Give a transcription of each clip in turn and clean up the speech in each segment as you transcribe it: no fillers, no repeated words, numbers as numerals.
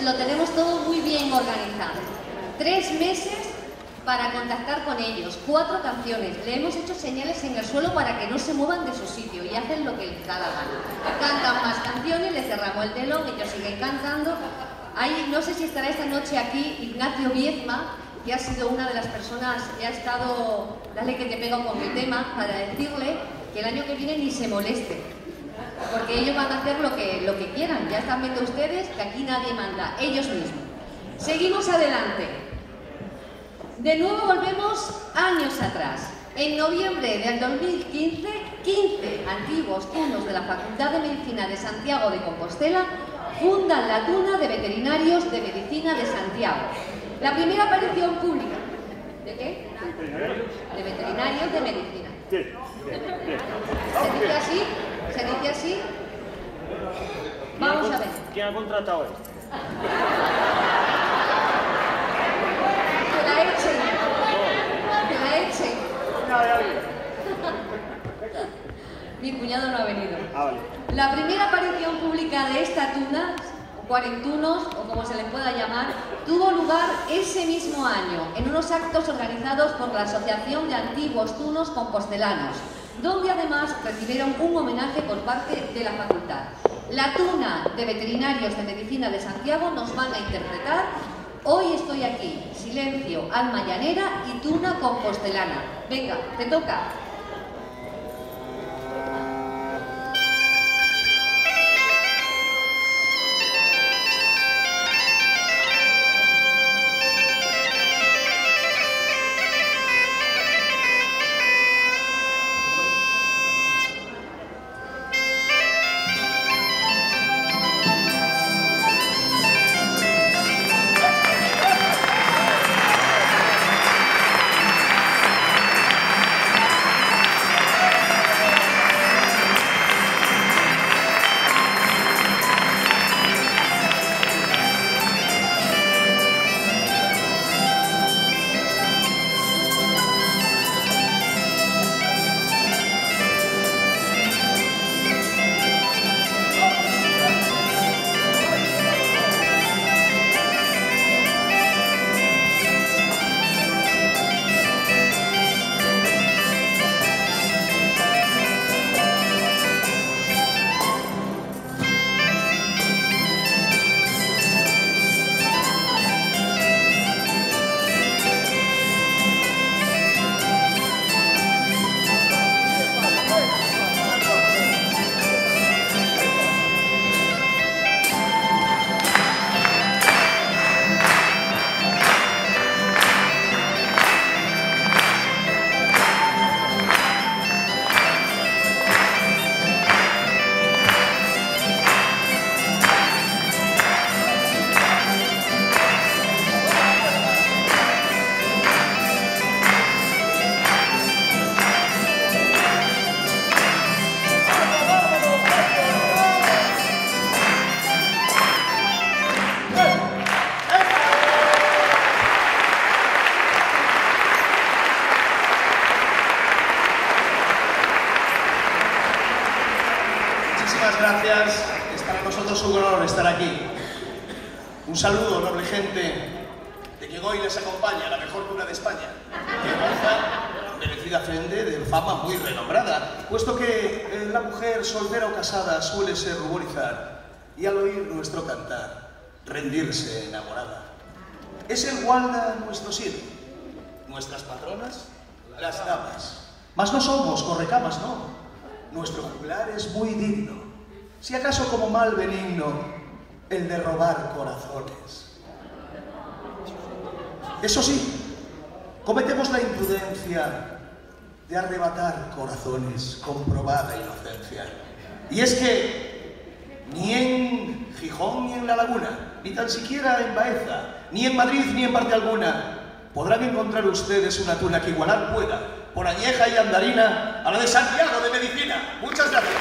lo tenemos todo muy bien organizado. 3 meses para contactar con ellos, 4 canciones. Le hemos hecho señales en el suelo para que no se muevan de su sitio y hacen lo que les da la gana. Cantan más canciones, les cerramos el telón, ellos siguen cantando. No sé si estará esta noche aquí Ignacio Viezma, que ha sido una de las personas que ha estado, dale que te pego con mi tema, para decirle que el año que viene ni se moleste, porque ellos van a hacer lo que quieran. Ya están viendo ustedes que aquí nadie manda, ellos mismos. Seguimos adelante. De nuevo volvemos años atrás. En noviembre del 2015, 15 antiguos tunos de la Facultad de Medicina de Santiago de Compostela fundan la Tuna de Veterinarios de Medicina de Santiago. La primera aparición pública. ¿De qué? De Veterinarios de Medicina. ¿Se dice así? ¿Se dice así? Vamos a ver. ¿Quién ha contratado esto? Que la echen. Que la echen. Mi cuñado no ha venido. Vale. La primera aparición pública de esta tuna, o cuarentunos, o como se les pueda llamar, tuvo lugar ese mismo año, en unos actos organizados por la Asociación de Antiguos Tunos Compostelanos, donde además recibieron un homenaje por parte de la facultad. La Tuna de Veterinarios de Medicina de Santiago nos van a interpretar Hoy estoy aquí, Silencio, Alma Llanera y Tuna Compostelana. Venga, te toca. Gracias, es para nosotros un honor estar aquí. Un saludo, noble gente, de quien hoy les acompaña la mejor tuna de España, que goza merecida frente de fama muy renombrada, puesto que la mujer soltera o casada suele ser ruborizar y al oír nuestro cantar, rendirse enamorada. Es el guarda nuestro cielo, nuestras patronas, las damas. Mas no somos correcamas, no. Nuestro juglar es muy digno. Si acaso como mal benigno, el de robar corazones. Eso sí, cometemos la imprudencia de arrebatar corazones con probada inocencia. Y es que ni en Gijón ni en La Laguna, ni tan siquiera en Baeza, ni en Madrid ni en parte alguna, podrán encontrar ustedes una tuna que igualar pueda, por añeja y andarina, a la de Santiago de Medicina. Muchas gracias.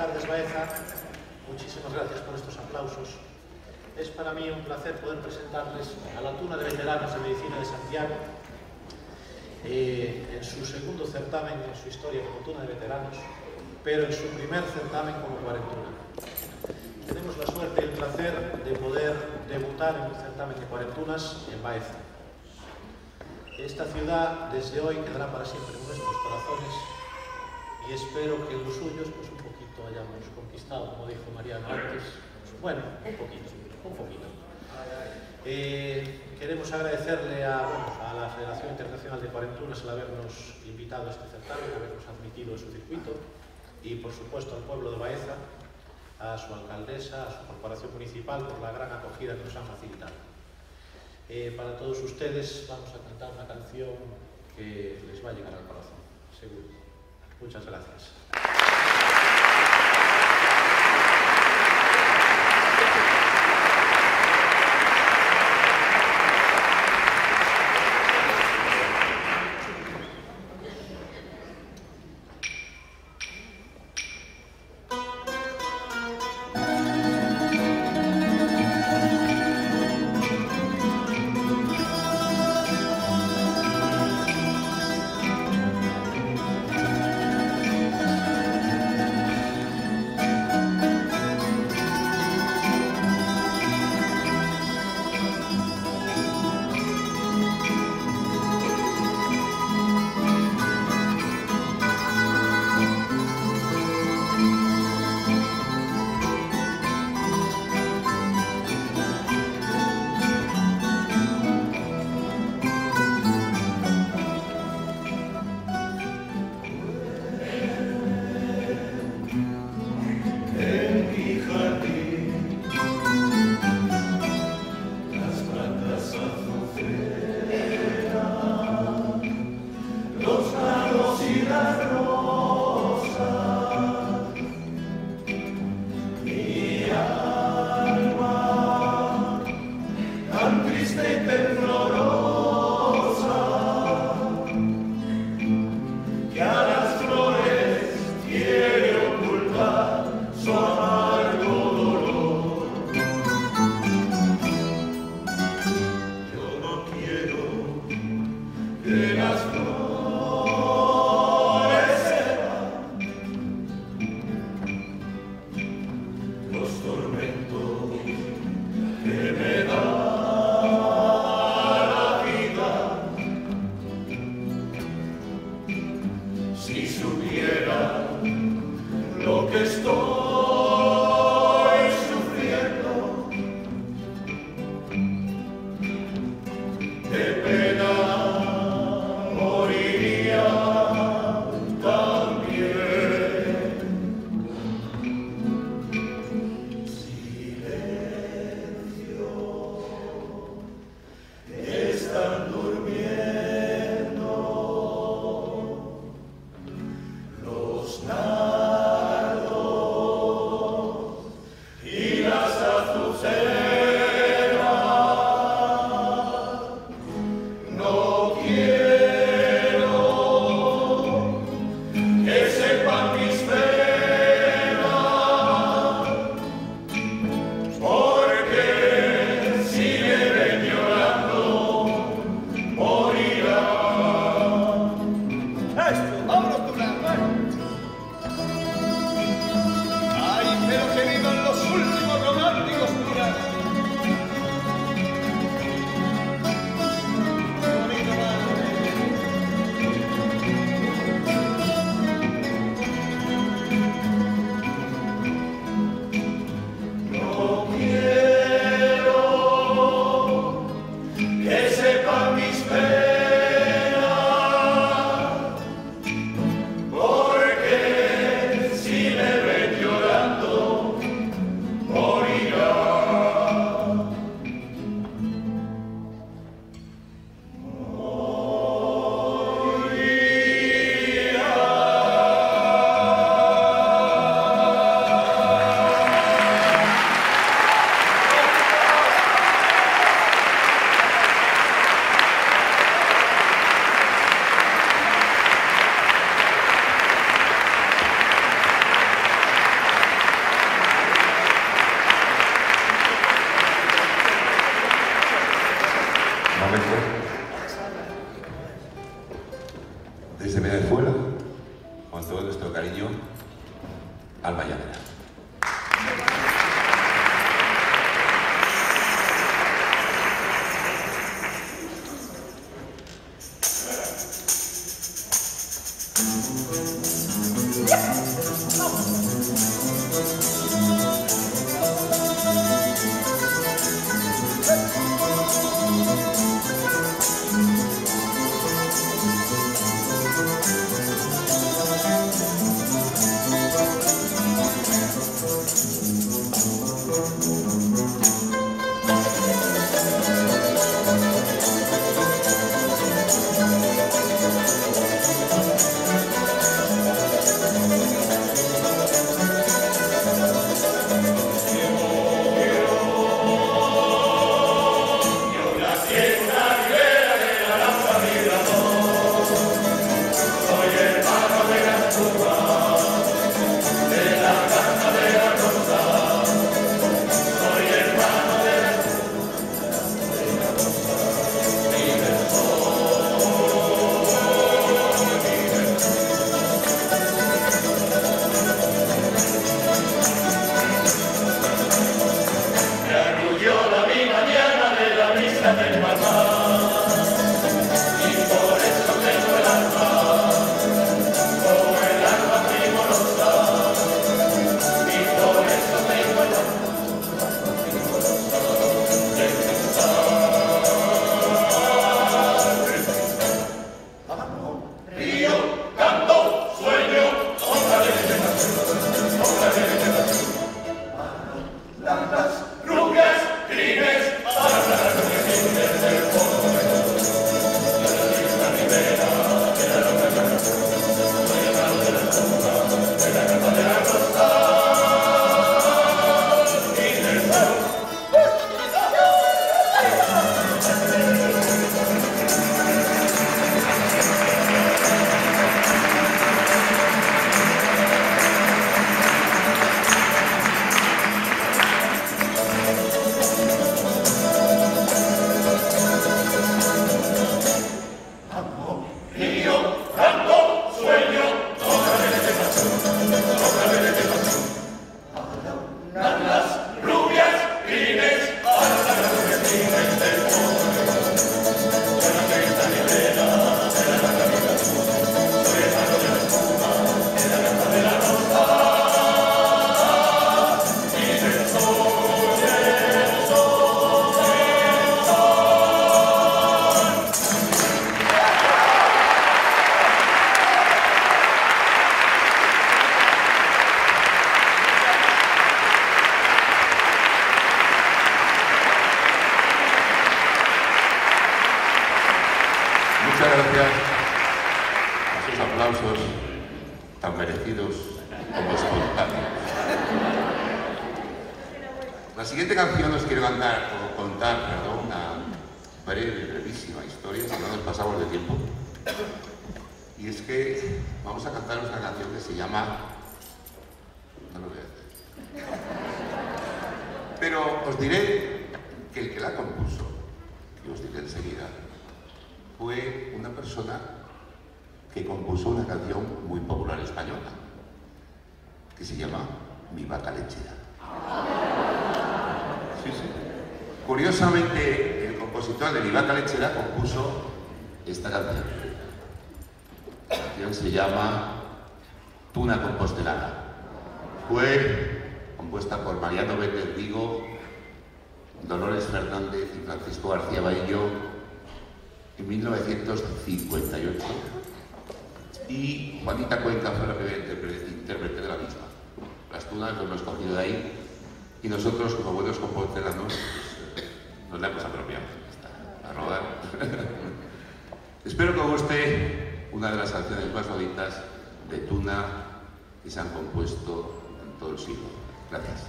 tardes, Baeza. Muchísimas gracias por estos aplausos. Es para mí un placer poder presentarles a la Tuna de Veteranos de Medicina de Santiago en su segundo certamen en su historia como Tuna de Veteranos, pero en su primer certamen como cuarentuna. Tenemos la suerte y el placer de poder debutar en un certamen de cuarentunas en Baeza. Esta ciudad desde hoy quedará para siempre en nuestros corazones y espero que en los suyos pues un poquito hayamos conquistado, como dijo Mariano antes. Bueno, un poquito. Queremos agradecerle a la Federación Internacional de Cuarentunas el habernos invitado a este certamen, habernos admitido en su circuito y por supuesto al pueblo de Baeza, a su alcaldesa, a su corporación municipal por la gran acogida que nos han facilitado. Para todos ustedes vamos a cantar una canción que les va a llegar al corazón, seguro. Muchas gracias. Los nardos Alma Llanera. Muchas gracias a sus aplausos tan merecidos como espontáneos. La siguiente canción os quiero contar una brevísima historia, si no nos pasamos de tiempo. Y es que vamos a cantar una canción que se llama... No lo voy a hacer. Pero os diré que el que la compuso, que os diré enseguida, fue una persona que compuso una canción muy popular española, que se llama Mi vaca lechera. Sí, sí. Curiosamente, el compositor de Mi vaca lechera compuso esta canción. La canción se llama Tuna compostelana. Fue compuesta por Mariano Vélez Vigo, Dolores Fernández y Francisco García Baillo en 1958, y Juanita Cuenca fue la primera intérprete de la misma. Las tunas lo hemos cogido de ahí y nosotros, como buenos compostelanos, nos la hemos apropiado a rodar. Espero que os guste una de las canciones más bonitas de tuna que se han compuesto en todo el siglo. Gracias.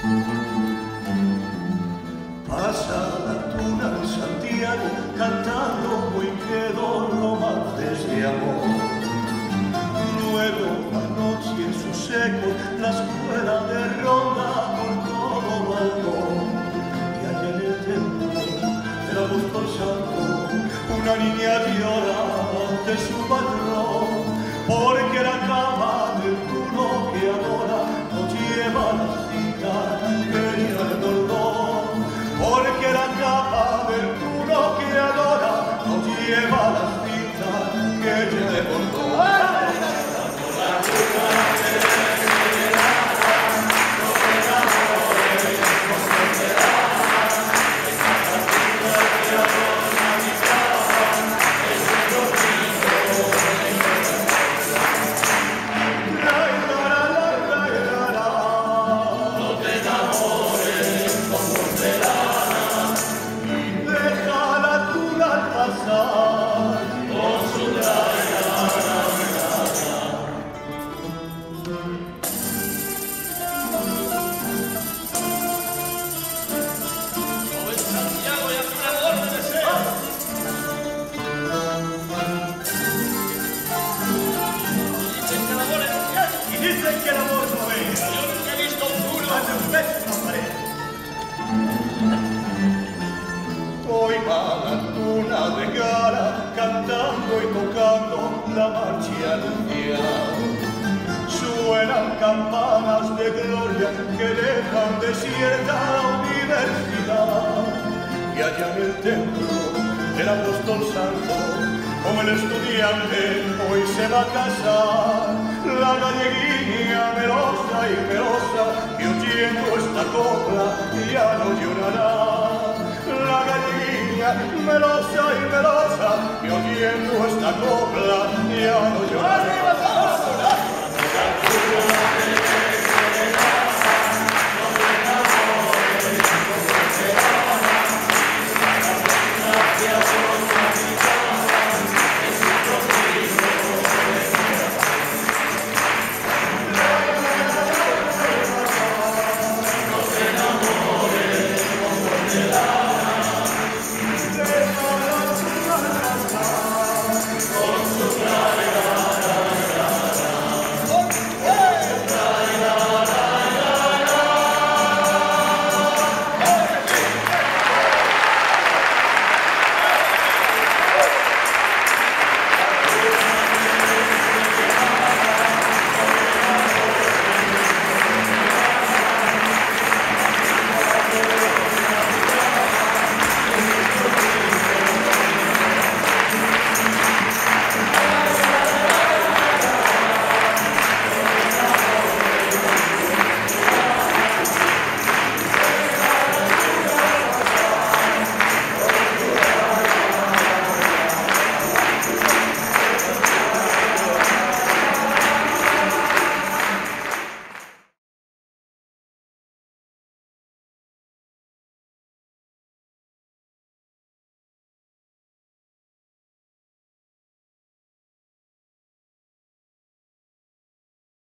Pasa la tuna en Santiago cantando muy quedo romances de amor. Luego la noche en sus ecos la escuela de ronda por todo balcón. Y allá en el templo del apóstol santo una niña llora ante su patrón, porque la cama del uno que adora no lleva la cita que lleva el dolor. Porque la capa del uno que adora no lleva la cita que lleva el dolor. Hoy va la tuna de Gara cantando y tocando la marcha anunciada. Suenan campanas de gloria que dejan desierta la universidad. Y allá en el templo del apóstol santo, como el estudiante hoy se va a casar, la galleguilla melosa y melosa que oyendo esta copla ya no llorará. La galleguilla melosa y melosa que oyendo esta copla ya no llorará.